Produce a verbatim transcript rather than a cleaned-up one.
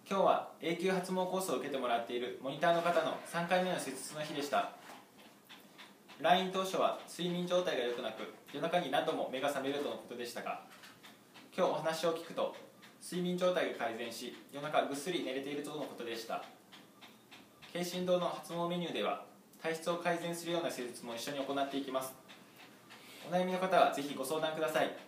今日は永久発毛コースを受けてもらっているモニターの方のさんかいめの施術の日でした。来院当初は睡眠状態が良くなく、夜中に何度も目が覚めるとのことでしたが、今日お話を聞くと睡眠状態が改善し、夜中ぐっすり寝れているとのことでした。慶心堂の発毛メニューでは体質を改善するような施術も一緒に行っていきます。お悩みの方はぜひご相談ください。